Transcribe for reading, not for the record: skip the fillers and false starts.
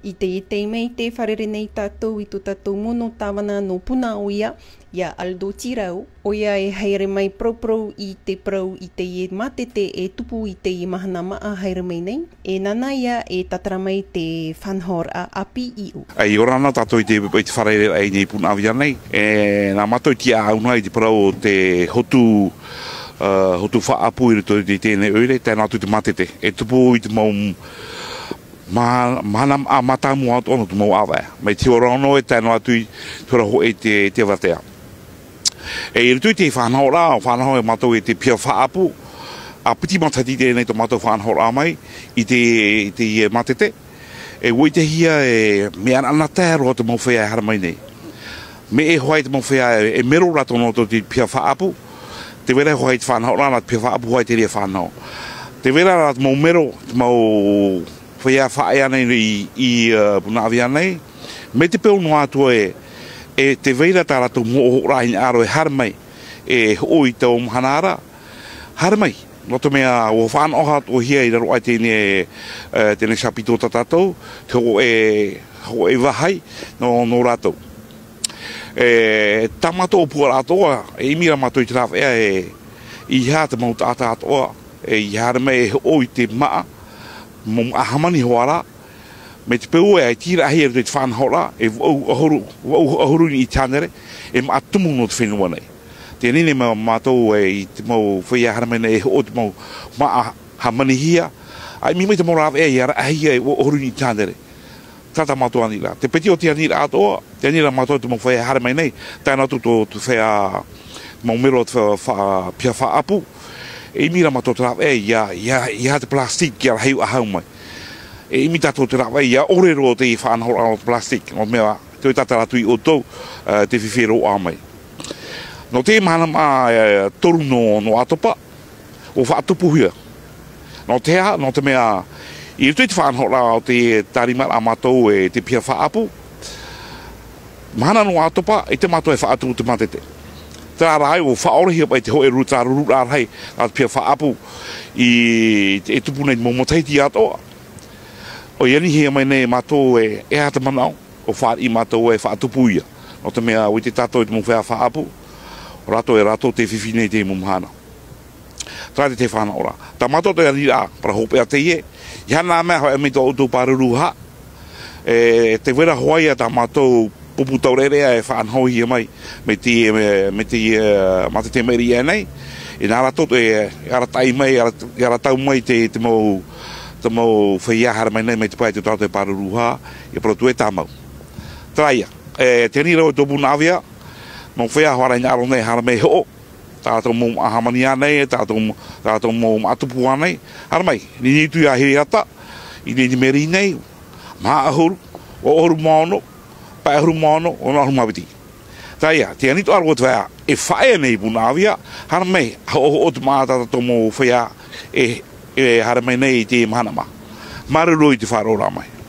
I te mei te wharere nei tātou I tō tātou mono tāwana no puna o ia Aldo TIRAO. O ia e haere mai prau I te prau I te e matete e tupu I te mahana maa haere mai nei. E nana ia e tatara mai te whanhor a api I o. Ai orana tātou I te wharere ai nei puna awia nei. E nā matou ti a auna I te prau o te hotu whaapu I rito I tēnei oire, tēnā tu te matete. E tupu I te mau mana a mata mo atu ono tu mau awa. Mai te orano e tēnā atu I tura ho e te watea. E I rito I te whanau rā, whanau e matou e te pia whaapu. A piti matati tēnei to matou whanau rā mai I te matete. E woi te hia e me ana tēro te mau whea hara mai nei. Me e hoai te mau whea e mero rato no to te pia whaapu. Te wera hoai te whanau rā na te pia whaapu hoai te rea whanau. Te wera rā te mau mero, te mau whea whae anei I puna awia nei. Me te peo no atua e te veira tā rato mo o rahin aro e haramai. E oi tau mhanara. Haramai. Noto mea o whanoha o hia I raro ai tēne sapito tātou. Te ho e wahai no rato. Tamato o pua ratoa. E imira mato I te rawea I hea te mau tāta atoa. E haramai e oi te maa. Mom ahamani hoara me te peu e tira ahi te whanhora e ahuru I tānere e maatumu no te whenua nei. Tēnei ma mātou e te mau whaia haramene e o te mau maahamani hia. Ai mi mai te mau rawe e ara ahi e ahuru I tānere. Tata mātou anira. Te peti o te anira atoa, te anira mātou te mau whaia haramene nei. Tēnā tu te whaia mau mero te pia whaapu. E mira mato te rawe ia te plastik ia hei ahau mai. E imi tato te rawe ia orero te whanhora o te plastik. O mea te tataratu I o tau te whiwhero a mai. No te mana ma toru no atopa o whaatupu hia. No te ha, no te mea I rutu te whanhora o te tarima a matou e te pia whaapu. Mana no atopa e te matou e whaatu te matete. Tā rai o whaorehi pai te hoe ruta rura rai a te pia whaapu I tupu nei momoteiti atoa. O iani hea mai nei matou e hata manao o whaari matou e whaatupu ia. O te mea o te tātou te mowhea whaapu. O rato e rato te whiwhi nei te mumhana. Tāte te whanaora. Tā matou te anira para hope a te ie. Ia nā mea hoa e mei tō auto paruru ha. Te wera hoai a tā matou pupu taurerea e whanhohi mai me te meri e nei. E nā rato e aratai mai, aratau mai te mau whaiahara mai nei me te pai te tau te paruruha e protu e tāmau. Traia, te nira o tō puna awia, mau whaiahara I ngaro nei hara mei ho, tātou mō ahamani anei, tātou mō atupu anei, hara mai, ni nitu ia hiri ata, I ni meri nei, maa ahuru, o ahuru maono, pai ahuru maono o nā humawiti. Tā ia, te anito aro te whea e whae nei puna awia, hara mei, o te mātata tō mō whea e hara mei nei te mahanama. Maruru I te whārora mai.